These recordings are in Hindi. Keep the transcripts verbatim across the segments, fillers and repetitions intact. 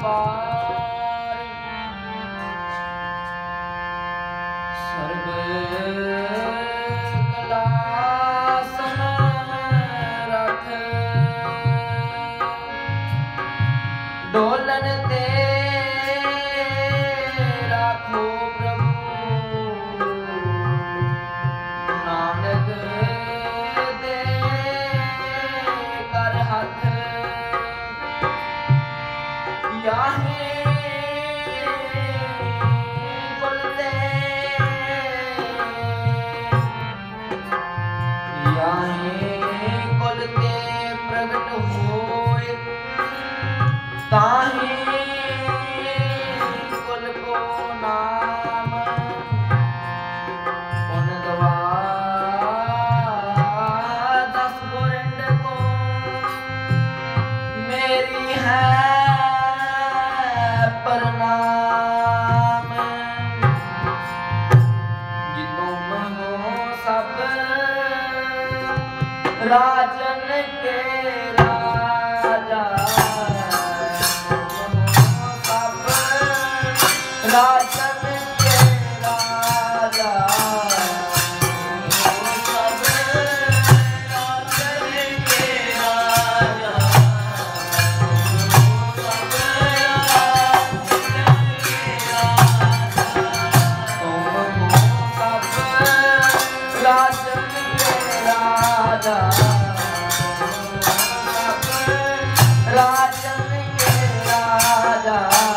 बार सर्व कला समरथ डोलन ते राखो प्रभु नानक दे कर हाथ याहे कुलते याहे कुलते प्रगट होए ताहे कुल को नाम पुन गवा दस गोरिंद को मेरी है प्रणाम जी तुम हो सब राजन के राजा तुम हो सब राजन के राजा तुम हो सब राजन के राजा राजन के राजा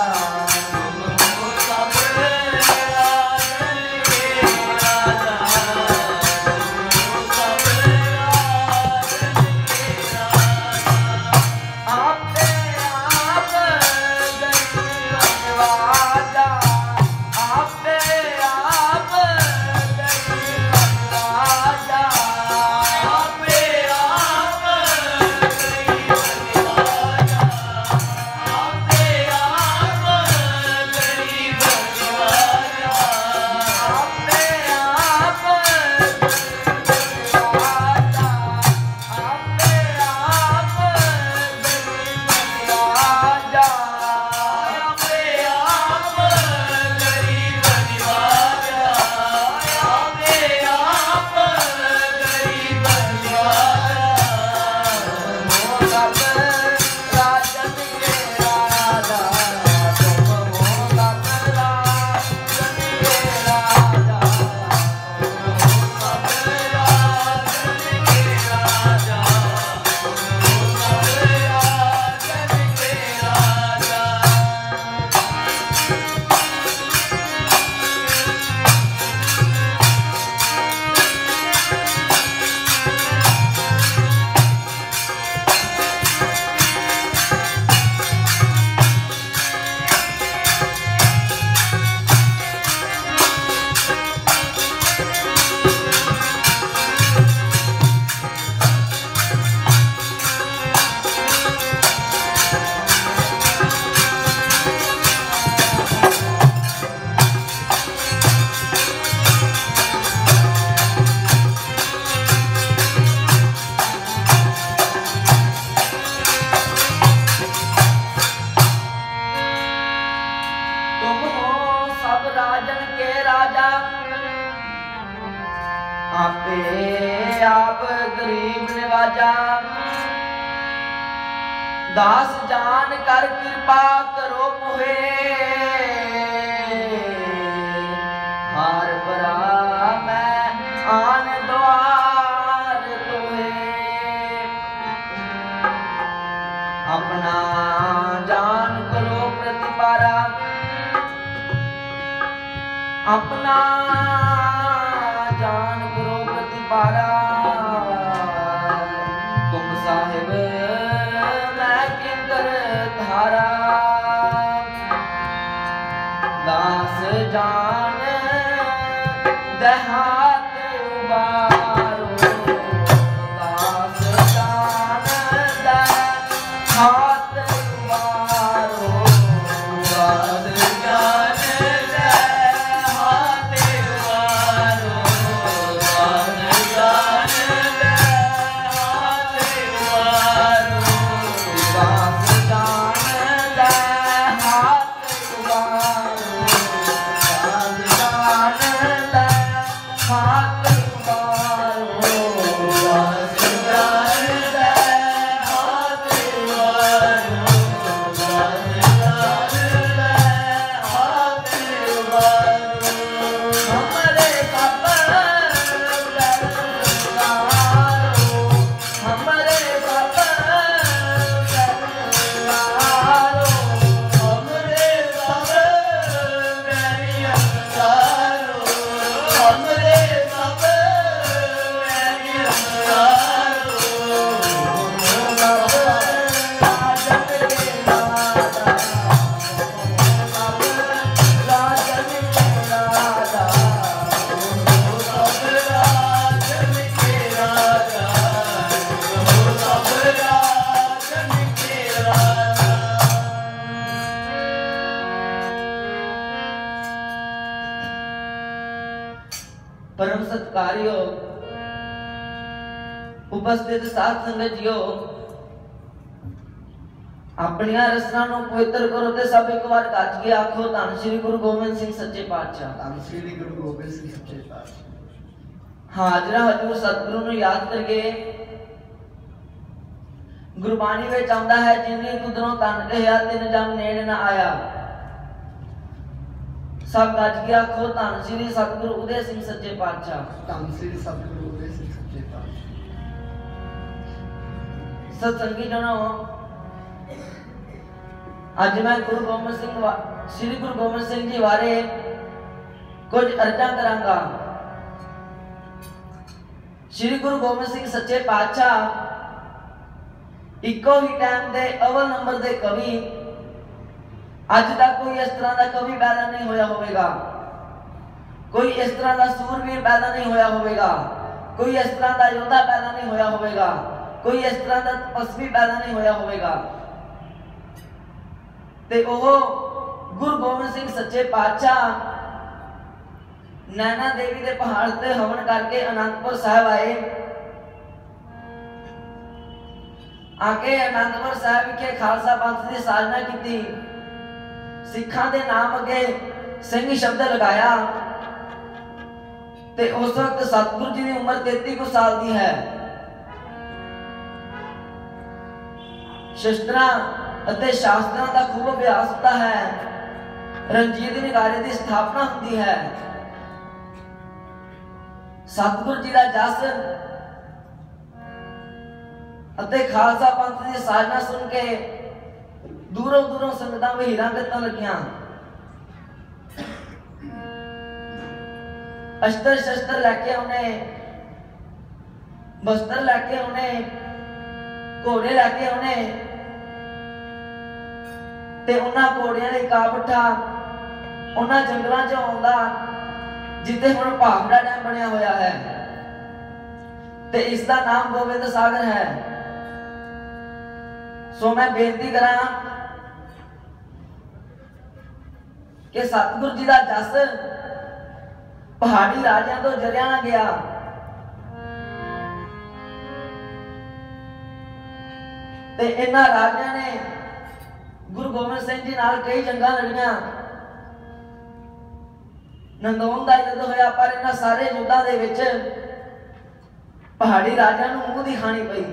आपे आप गरीब निवाजा दास जान कर कृपा करो मुहे हार परा मैं आन द्वार तोहे अपना जान करो प्रतिपारा अपना जान करो प्रतिपारा तुम साहिब मैं किंकर धारा दास जान देहात उबारो दास जान देहात उबारो दास जान देहात उबारो दास जान सत्कारियो उपस्थित साध संगत जियो अपनी रसना नूं पवित्र करो ते सब एक बार गज के आखो धन श्री गुरु गोबिंद सिंह सच्चे पातशाह। धन श्री गुरु गोबिंद सिंह सच्चे पातशाह। हाजरा हजूर सतगुरु नूं याद करके गुरबाणी में आंदा है जिन्नी कुदरों तन कहिया तिन जम नेड़ न आया। सब गज के आखो धन श्री सतगुरु उदय सिंह सच्चे पातशाह। धन श्री सतगुरु उदय सिंह सच्चे पातशाह। सत्संगी जनो आज मैं गुरु गोबिंद सिंह श्री गुरु गोबिंद सिंह जी बारे कुछ अर्जा करांगा। श्री गुरु गोबिंद सिंह सच्चे पातशाह इको ही टाइम दे अवल नंबर दे कवि अज तक कोई इस तरह का कवि पैदा नहीं होया होगा, कोई इस तरह का सूरवीर पैदा नहीं होया होगा, कोई इस तरह का योद्धा पैदा नहीं होया होगा, कोई इस तरह का तपस्वी पैदा नहीं होया होगा। ते ओह गुरु गोबिंद सिंह सच्चे पातशाह नैना देवी के पहाड़ ते हवन करके आनंदपुर साहब आए। आके आनंदपुर साहब के खालसा पंथ की साधना की, सिखा के नाम अगे सिंह शब्द लगाया। ते उस वक्त सतगुरु जी की उम्र तैंतीस कुछ साल की है। शस्त्रां अते शास्त्रां का खूब अभ्यास होता है। रंजीत निगारे की स्थापना होती है। सतगुरु जी का जस अते खालसा पंथ की साधना सुन के दूरों दूरों संगतां वहीरां गत्तां लगियां। अस्त्र शस्त्र लैके आने, बस्तर लैके आने, घोड़े लैके आने ते उन्हां घोड़ियां ने काबठा उन्हां जंगलां चों आउंदा जिथे हुण भाखड़ा डैम बनिया होया है ते इसका नाम गोबिंद सागर है। सो मैं बेनती करा कि सतगुरु जी का जस पहाड़ी राजियां तो जरिया ना गया। ते इन्हां राजियां ने गुरु गोबिंद सिंह जी नाल कई जंगां लड़ियां। नंदौन का युद्ध होया पर इन्हां सारे युद्धां दे विच पहाड़ी राजियां नूं मूंह दी खानी पई।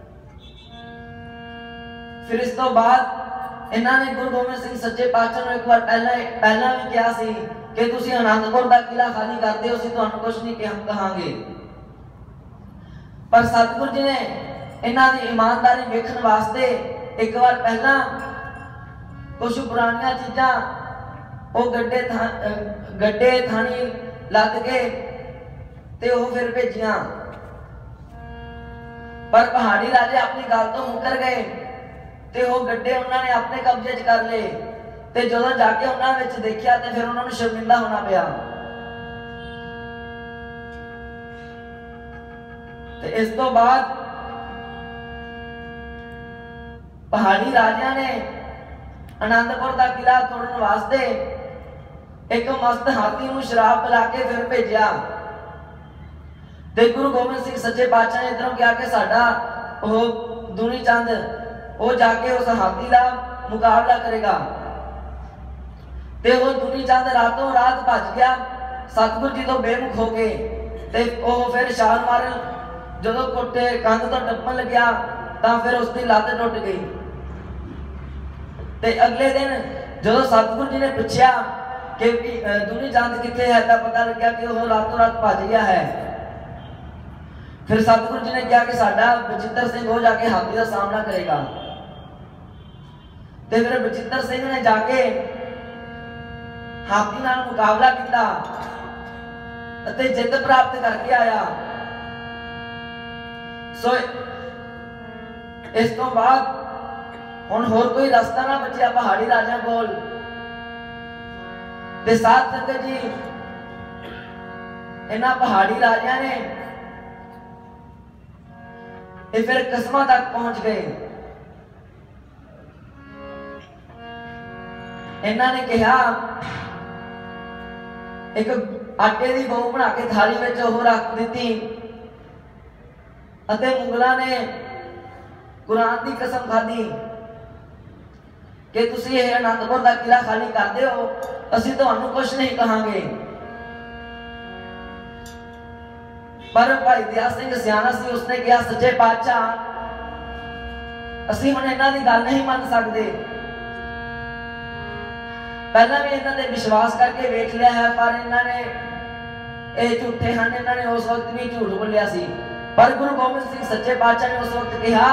फिर इस तो बाद इन्हां ने गुरु गोबिंद सिंह सच्चे पातशाह नूं एक बार पहला पहला भी कहा सी कि तुसीं आनंदपुर का किला खाली कर दिओ, असीं तुहानूं कुछ नहीं कहांगे। पर सतगुरु जी ने इन्हां दी ईमानदारी वेखण वास्ते एक बार पहला कुछ पुरानियां चीज़ां वो गड्ढे था गड्ढे थानी लद के ते वो फिर भेजियां। पर पहाड़ी राजे अपनी गल तो मुकर गए ते वो गड्ढे उन्होंने अपने कब्जे च कर ले। ते जदों जाके उन्होंने विच देखिया ते फिर उन्होंने शर्मिंदा होना पिया। ते इस तो बाद पहाड़ी राजियां ने आनंदपुर का किला तोड़न वास्ते एक मस्त हाथी नूं शराब पिला के फिर भेजिया। ते गुरु गोबिंद सिंह सच्चे पातशाह ने इधरों कहा कि साडा वो दुनी चंद वो जाके उस हाथी का मुकाबला करेगा। ते वो दुनी चंद रातों रात भज गया सतगुरु जी तो बेमुख हो गए। ते वो फिर छाल मारन जदों कोटे कंध तो टप्पन लग्या तां फिर उसकी लत्त टुट गई। ते अगले दिन जदों सतगुरु जी ने पूछा कि दुनी चंद किथे है तो पता लग्या कि वो रातों रात भज गया है। फिर सतगुरु जी ने कहा कि साडा बचित्र सिंह हो जाके हाथी का सामना करेगा। ते फिर बचित्र सिंह ने जाके हाथी नाल मुकाबला किया अते जित प्राप्त करके आया। सो इस तो बाद हुण होर कोई रास्ता ना बचिया पहाड़ी राजा कोल। ते साथ संगत जी इन्हां पहाड़ी राजियां ने ये फिर कसमां तक पहुंच गए। इन्हां ने कहा एक आटे की गौ बना के थाली में वो रख दी। मुगलों ने कुरान की कसम खाधी कि तुसी ये आनंदपुर का किला खाली कर दो, असीं तुहानूं कुछ नहीं कहांगे। पर भाई दया सिंह सियाना सी, उसने कहा सच्चे पातशाह असीं हुण इन्हां दी गल नहीं मान सकते। पहला भी इन्हां ते विश्वास करके वेख लिया है, पर इन्हां ने ये झूठे हैं, इन्हां ने उस वक्त भी झूठ बोलिया सी। पर गुरु गोबिंद सिंह सच्चे पातशाह ने उस वक्त कहा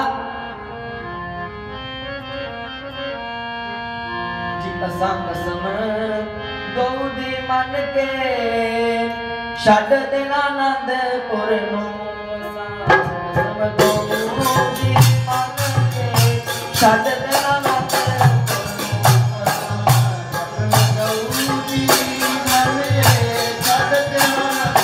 जी असां कसम गौ दी मन के छड्ड देना आनंदपुर नूं, असां कसम गौ दी मन के छड्ड देना आनंदपुर नूं, गौ दी मन के छड्ड देना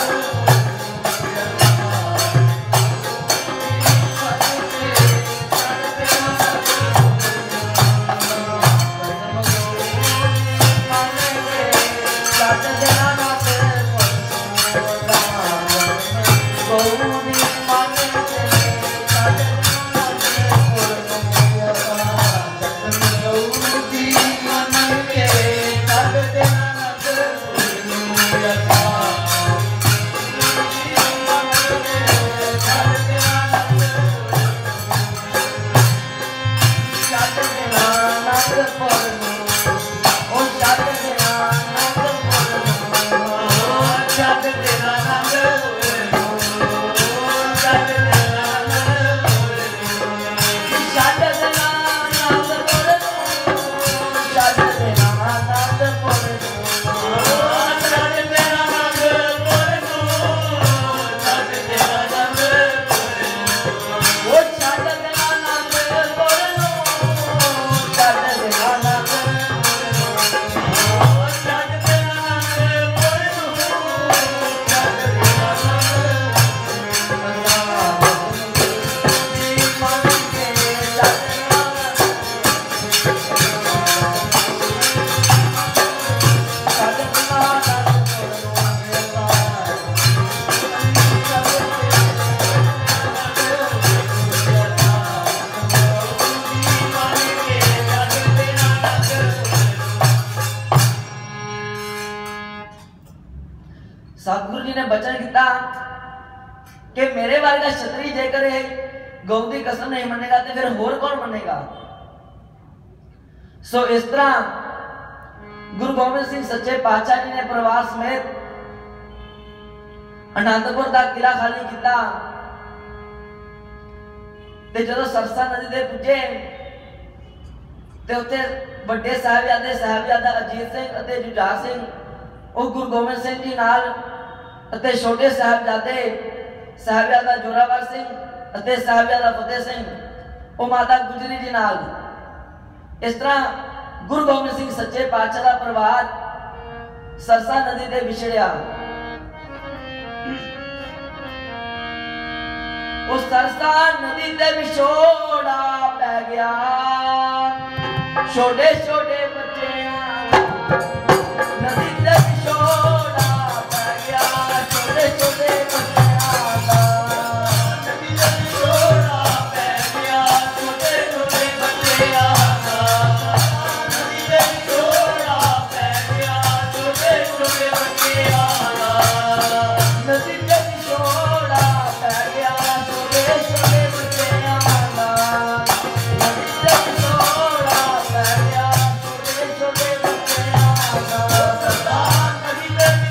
सतगुरु जी ने बचन किया कि मेरे वर्गा क्षत्रिय जेकर गौ की कसम नहीं मनेगा तो फिर होर कौन मनेगा। सो इस तरह गुरु गोबिंद सिंह सच्चे पातशाह जी ने परिवार समेत आनंदपुर का किला खाली किया। जो सरसा नदी दे पुजे तो उत्थे बड़े साहिबजादे साहिबजादा अजीत सिंह और जुझार सिंह वो गुरु गोबिंद सिंह जी नाल अते छोटे साहिबजादे साहिबजादा जोरावर सिंह अते साहिबजादा फतेह सिंह वो माता गुजरी जी नाल। इस तरह गुरु गोबिंद सिंह सच्चे पातशाह का परिवार सरसा नदी ते विछड़िया। उस सरसा नदी ते विछोड़ा पै गया, छोटे छोटे बच्चे नदी ते विछोड़ा पै गया, छोटे छोटे बच्चे नदी ते विछोड़ा पै गया, छोटे छोटे बच्चे नदी ते विछोड़ा पै गया, छोटे छोटे बच्चे नदी ते विछोड़ा पै गया, छोटे छोटे बच्चे नदी ते विछोड़ा पै गया, छोटे छोटे बच्चे नदी ते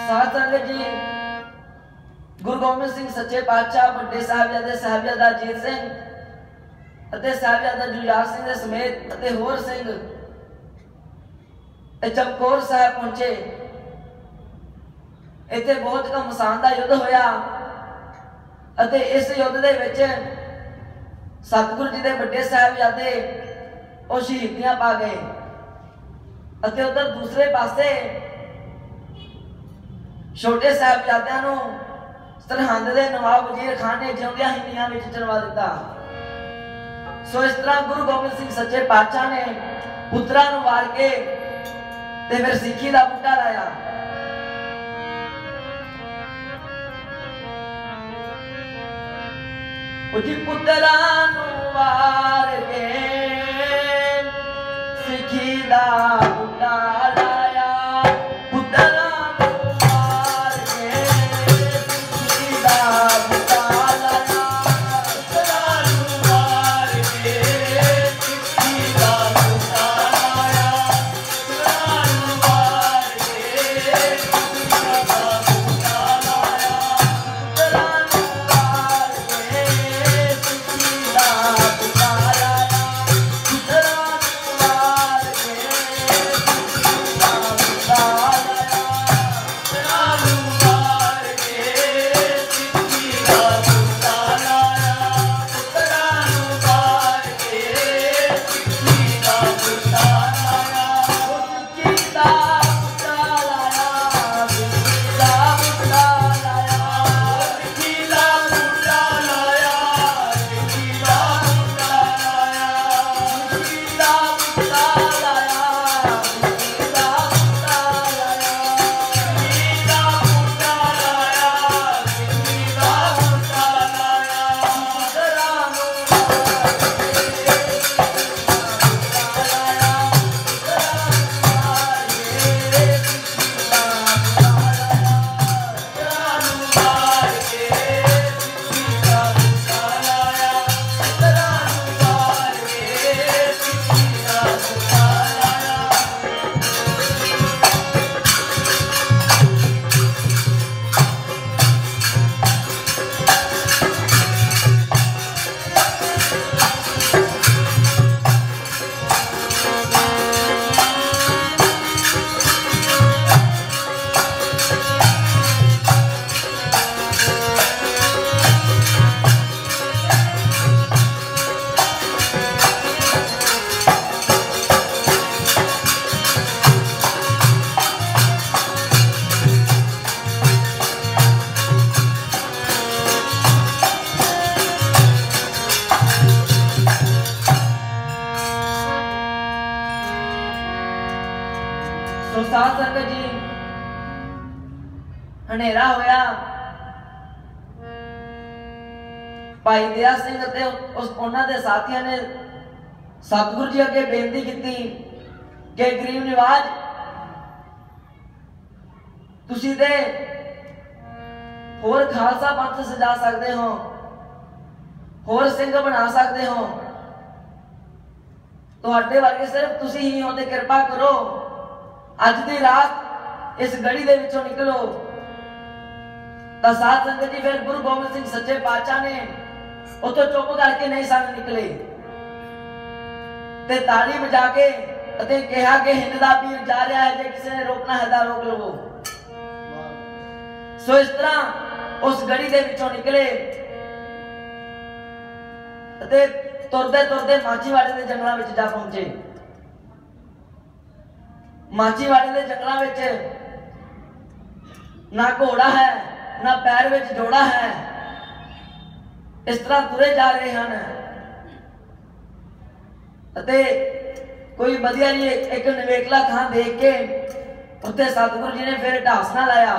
साध संगत जी, गुरु गोबिंद सिंह सच्चे पातशाह बड़े साहिबजादे साहिबजादा अजीत सिंह ਅਤੇ ਸਾਹਿਬਜ਼ਾਦਾ ਜੁਝਾਰ ਸਿੰਘ ਦੇ ਸਮੇਤ ਅਤੇ ਹੋਰ ਸਿੰਘ ਚਮਕੌਰ ਸਾਹਿਬ ਪਹੁੰਚੇ। ਇੱਥੇ ਬਹੁਤ ਘਮਸਾਨ ਦਾ ਯੁੱਧ ਹੋਇਆ ਅਤੇ ਇਸ ਯੁੱਧ ਦੇ ਵਿੱਚ ਸਤਿਗੁਰੂ ਜੀ ਦੇ ਵੱਡੇ ਸਾਹਿਬਜ਼ਾਦੇ ਉਹ ਸ਼ਹੀਦੀਆਂ ਪਾ ਗਏ ਅਤੇ ਉਧਰ ਦੂਸਰੇ ਪਾਸੇ ਛੋਟੇ ਸਾਹਿਬਜ਼ਾਦਿਆਂ ਨੂੰ ਸਰਹੰਦ ਦੇ ਨਵਾਬ ਵਜ਼ੀਰ ਖਾਨ ਨੇ ਜਿਉਂਦਿਆਂ ਹੀ ਨੀਹਾਂ ਵਿੱਚ ਚਿਣਵਾ ਦਿੱਤਾ। सो इस तरह गुरु गोबिंद सिंह सच्चे पातशाह ने पुत्रा नूं वार के ते फिर सिक्खी दा बूटा लाया। उजी पुत्रा नूं वार के सिक्खी दा बूटा लाया, पुत्रा नूं वार के सिक्खी दा बूटा लाया। तो साध संगत जी हनेरा होया, भाई दया सिंह ते उस उन्हां दे साथियां ने सतगुरु जी अगे बेनती की कि गरीब निवाज तुसी ते होर खालसा पंथ सजा सकते हो, होर सिंह बना सकते हो, तुहाडे वर्गे सिर्फ तुसी ही हो, ते कृपा करो अज दी रात इस गड़ी दे विचों निकलो। तां साध संगत जी फिर गुरु गोबिंद सिंह सच्चे पातशाह ने उतो चुप करके नहीं सन निकले ते ताली बजा के अते कहा कि हिंद दा पीर जा रहा है, जे किसी ने रोकना है तां रोक लवो। सो इस तरह उस गड़ी दे विचों निकले अते तुरदे तुरदे माचीवाड़े दे जंगलां विच जा पहुंचे। माचीवाड़े दे जंगलां विच ना घोड़ा है ना पैर विच जोड़ा है, इस तरह तुरे जा रहे हैं। अते कोई वधिया जी एक नवेकला थां देख के उत्ते सतगुरु जी ने फिर ढासना लाया।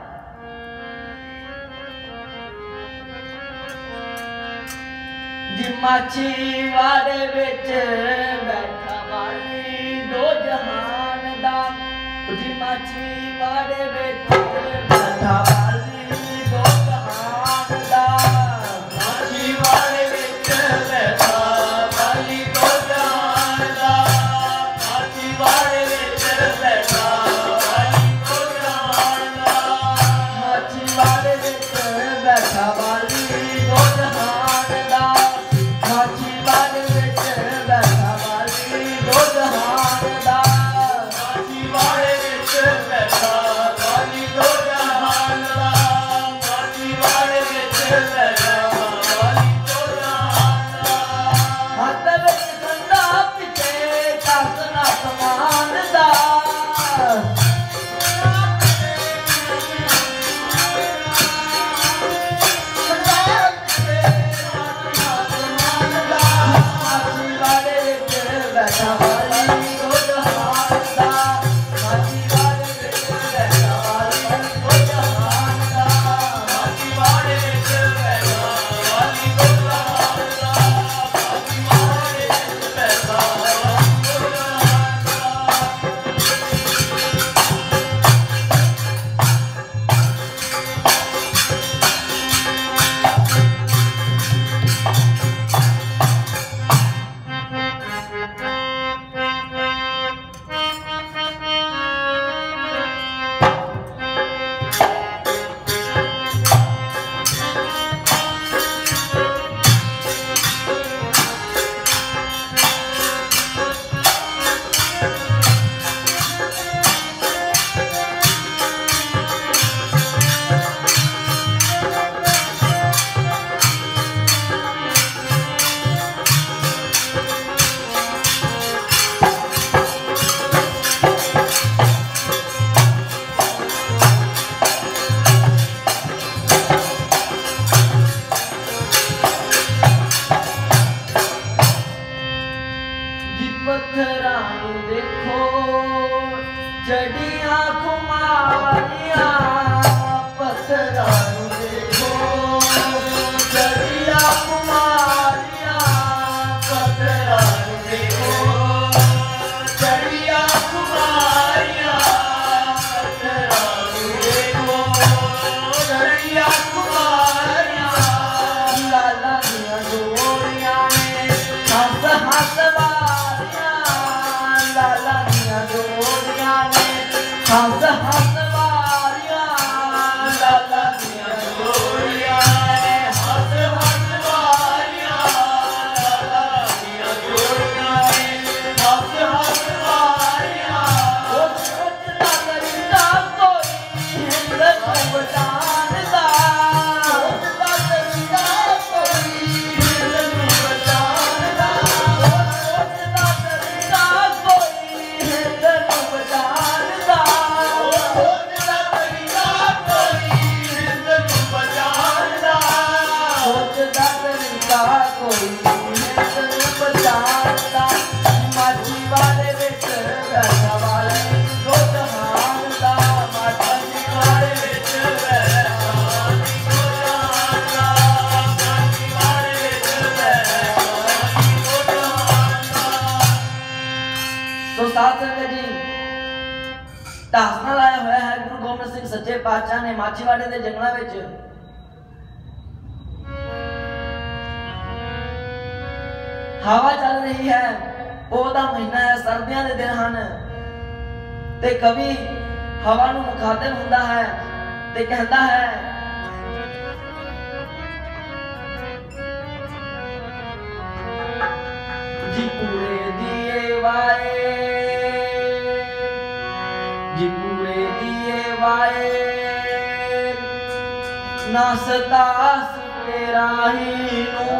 जी माचीवाड़े विच बैठा वाली दो जहान दा, जी माचीवाड़े विच बैठा वाली दो जहान दा, माचीवाड़े विच बैठा वाली दो जहान दा, माचीवाड़े विच बैठा वाली दो जहान दा। गोबिंद सिंह सच्चे पातशाह ने माछीवाड़े के जंगलों में हवा चल रही है, पोह दा महीना है, सर्दियों के दिन हैं ते कवि हवा नूं मुखातिब हुंदा है ते कहता है जी पूरे दिए वाए, जी पूरे दिए वाए ना सता सुते राही नूं,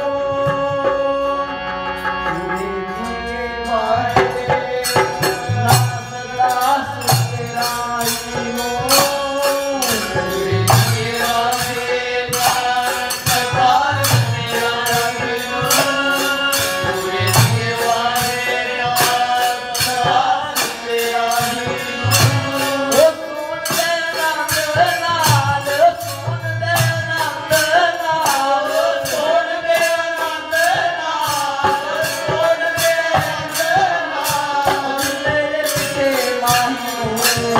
पूरे दिए वाए ना सता सुते राही नूं, पूरे दिए वाए ना सता सुते राही नूं, पूरे दिए वाए ना सता सुते राही नूं। ओ सुन दे नंद नाल, सुन दे नंद नाल, सुन दे नंद नाल, सुन दे नंद नाल, मेरे पिछे माही नूं,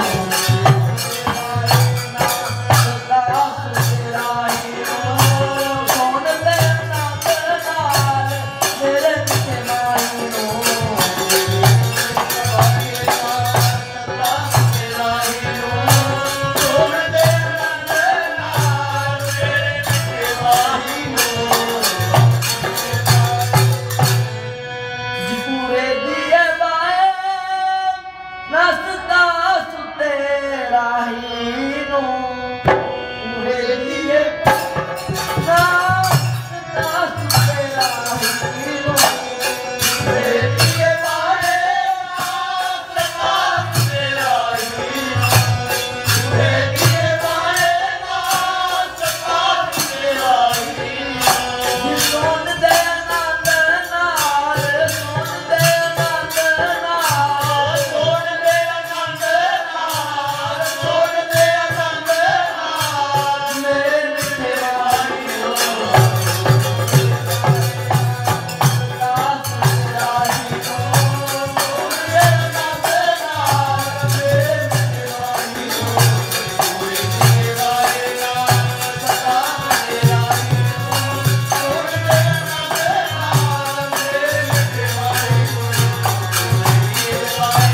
ना सता सुते राही नूं, सुन दे नंद नाल, मेरे पिछे माही नूं, जी पूरे दिए वाए ना सता सुते राही नूं, पूरे दिए ना सता सुते राही नूं, पूरे दिए वाए ना सता सुते राही नूं, पूरे दिए वाए ना सता सुते राही नूं। जी सुन दे नंद नाल, सुन दे नंद नाल, सुन दे नंद नाल, सुन दे नंद नाल, मेरे मिठे माही नूं, सता सुते राही नूं, सुन दे नंद नाल, मेरे मिठे माही नूं, पूरे दिए वाए ना सता सुते राही नूं, सुन दे नंद नाल, मेरे मिठे माही नूं, पूरे दिए वाए।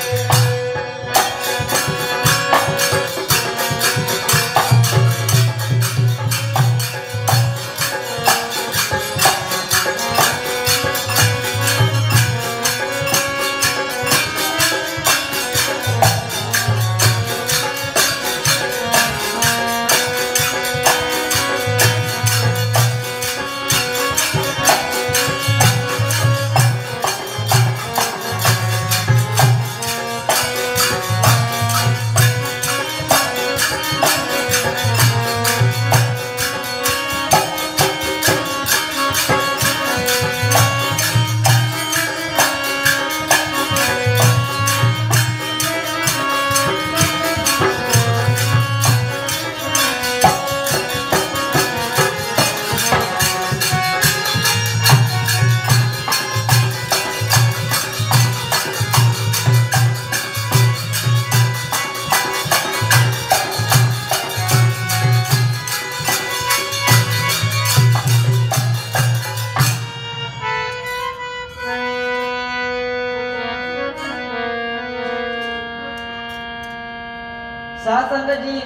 साध संगत जी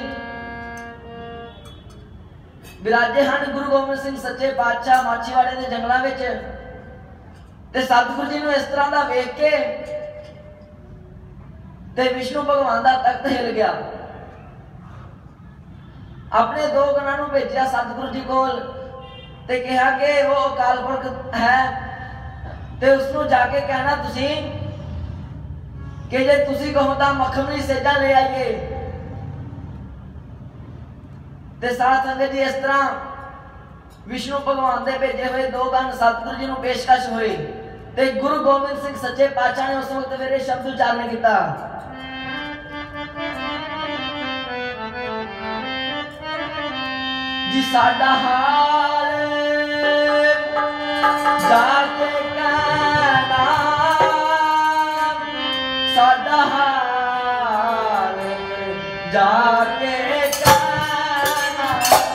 विराजे हैं गुरु गोबिंद सिंह सच्चे पातशाह माछीवाड़े के जंगलों में ते सतगुरु जी ने इस तरह का वेख के ते विष्णु भगवान का तख्त हिल गया। अपने दो गणां नूं भेजिया सतगुरु जी कोल ते कहा कि वो अकाल पुरख है ते उसनूं जाके कहना तुसी कि जे तुसी कहो तो मखमली सेजा ले आइए। ते साध संगत जी इस तरह विष्णु भगवान के भेजे हुए दो गण सतगुरु जी को पेशकश हुए ते गुरु गोबिंद सिंह सच्चे पातशाह ने उस वक्त फिर शब्द उच्चारण किया। जी साडा हाल जाके कहना, साडा हाल जाके कहना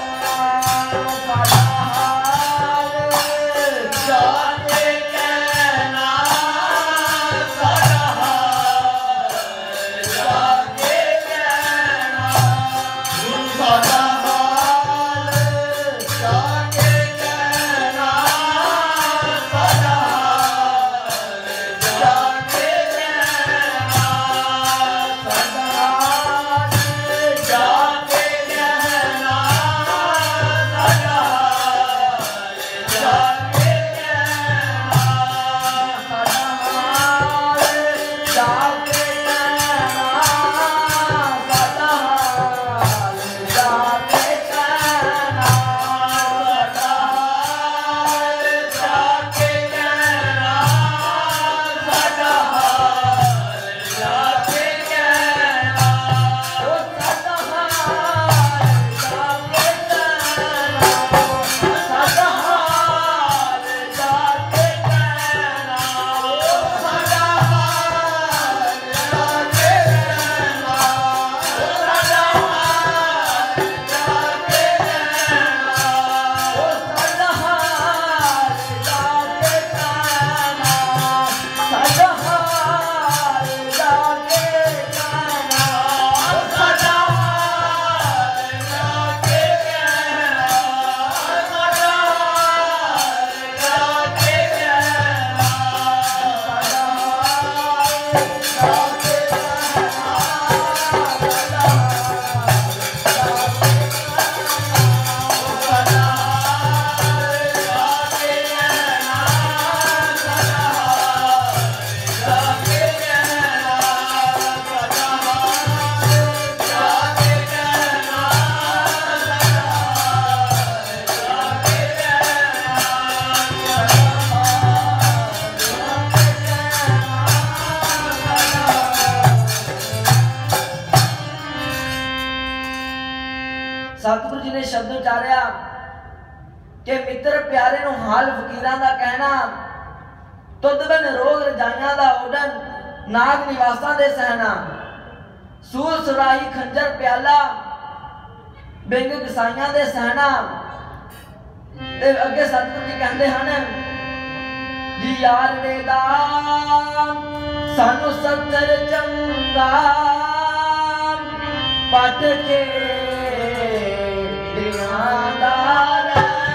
साडा हाल, जाके कहना साडा हाल, जाके कहना साडा हाल, जाके कहना साडा हाल, जाके कहना साडा हाल, जाके कहना साडा हाल, जाके कहना साडा हाल, जाके कहना साडा हाल, जाके कहना साडा हाल, जाके कहना साडा हाल, जाके कहना ओ साडा हाल, जाके कहना साडा हाल, जाके कहना ओ साडा हाल, जाके कहना साडा हाल, जाके कहना ओ साडा हाल, जाके कहना साडा हाल, जाके कहना साडा हाल, जाके कहना साडा हाल, जाके कहना साडा हाल, सतगुरु जी ने शब्द उचारिया कि मित्र प्यारे नु हाल फकीरां दा कहना, तुद बिन रोग रजाइयां दा ओडन, नाग निवासां दे सहना, सूल सुराही खंजर प्याला, बिंग गसाइयां दे सहना। ते अगे सतगुरु जी कहंदे हन जी यार वेदा सानू सत्तर चंगा पट के ध्यानदार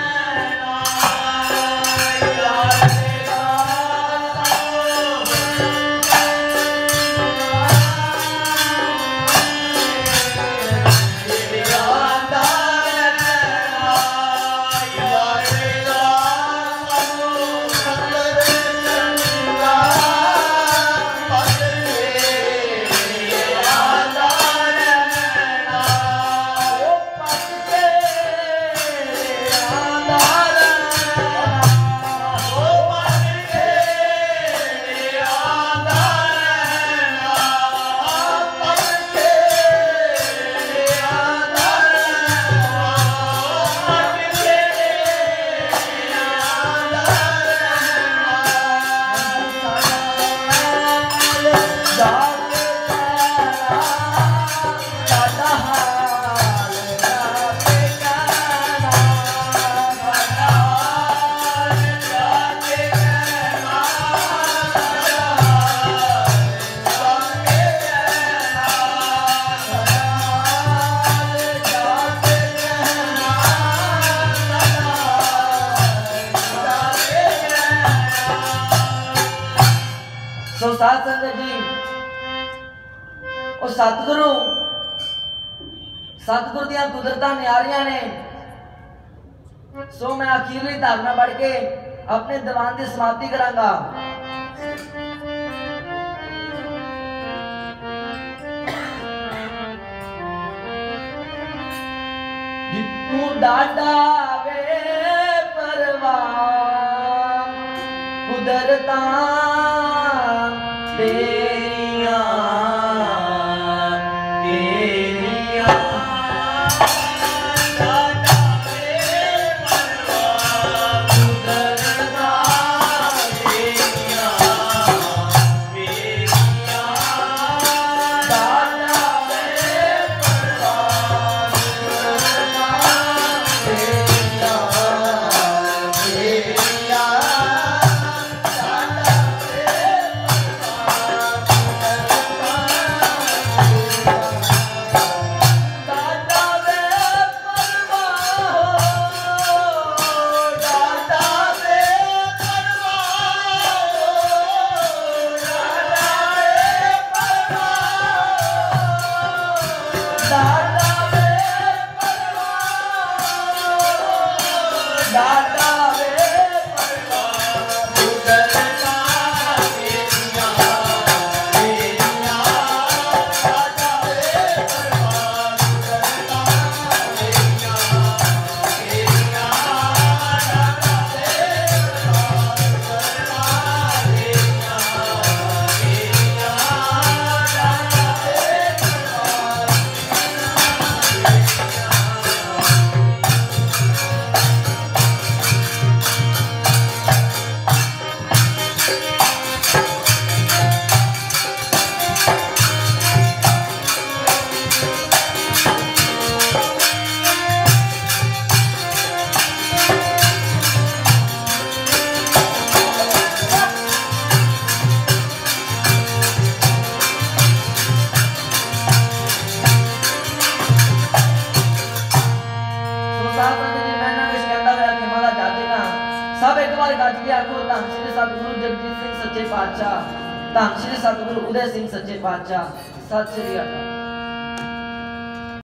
साध संगत जी, और सतगुरु सतगुरु दियां कुदरतां न्यारियां ने। सो मैं अखीरली धारणा पढ़ के अपने दीवान की समाप्ति करांगा। तू डाडा वे परवाह कुदरतां तेरियां तेरियां डाडा वे परवाह कुदरतां तेरियां तेरियां डाडा वे सब एक बार गज के आखो धन श्री सतगुरु जगजीत सिंह सच्चे पातशाह, धन श्री सतगुरु उदय सिंह सच्चे पातशाह। सत श्री अकाल।